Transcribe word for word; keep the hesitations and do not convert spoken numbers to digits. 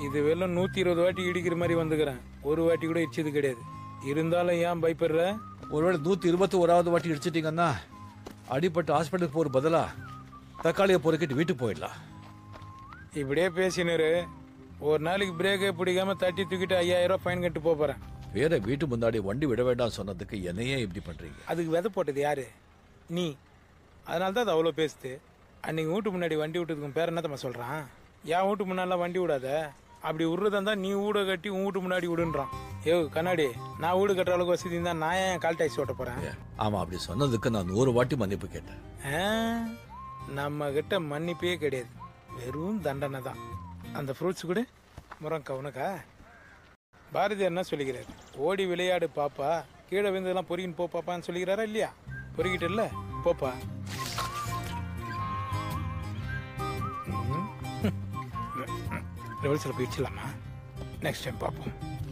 இது வெறும் நூத்தி இருபது வாட்டி இடிக்கிற மாதிரி வந்துக்கிறேன். ஒரு வாட்டி கூட இடிச்சது கிடையாது. இருந்தாலும் ஏன் பயப்படுற? ஒருவேளை நூத்தி இருபத்தி ஓராவது வாட்டி இடிச்சிட்டீங்கன்னா அடிப்பட்டு ஹாஸ்பிட்டலுக்கு போற பதிலா தக்காளியை பொறுக்கிட்டு வீட்டுக்கு போயிடலாம். இப்படியே பேசினாரு. ஒரு நாளைக்கு பிரேக்கே பிடிக்காம தட்டி தூக்கிட்டு ஐயாயிரம் ரூபாய் ஃபைன் கட்டு போறேன். வேற வீட்டு முன்னாடி வண்டி விட வேண்டாம் சொன்னதுக்கு என்னையே இப்படி பண்றீங்க? அதுக்கு விதை போட்டது யாரு? நீ. அதனால தான் அது அவ்வளோ பேசுது. அன்னைக்கு வீட்டு முன்னாடி வண்டி விட்டதுக்கு பேர் என்னத்தம்மா சொல்றான்? என் வீட்டு முன்னாடிலாம் வண்டி விடாத, அப்படி விடுறதா இருந்தா நீ வீட கட்டி உன் வீட்டு முன்னாடி விடுன்றான். ஏ கண்ணாடி, நான் வீடு கட்டுற அளவுக்கு வசதி இருந்தா நான் ஏன் கால் டாக்ஸி ஓட்ட போறேன்? ஆமா, அப்படி சொன்னதுக்கு நான் நூறு வாட்டி மன்னிப்பு கேட்டேன். நம்ம கிட்ட மன்னிப்பே கிடையாது, வெறும் தண்டனை தான். அந்த ஃப்ரூட்ஸ் கூட முறங்கா உனக்கா? பாரதியார் என்ன சொல்லிக்கிறாரு? ஓடி விளையாடு பாப்பா, கீழே விழுந்ததெல்லாம் பொறுக்கின்னு போ பாப்பான்னு சொல்லிக்கிறாரா இல்லையா? பொறுக்கிட்டு இல்ல போப்பா. ரிவல்ஸில் போயிடுச்சலாமா? நெக்ஸ்ட் டைம் பார்ப்போம்.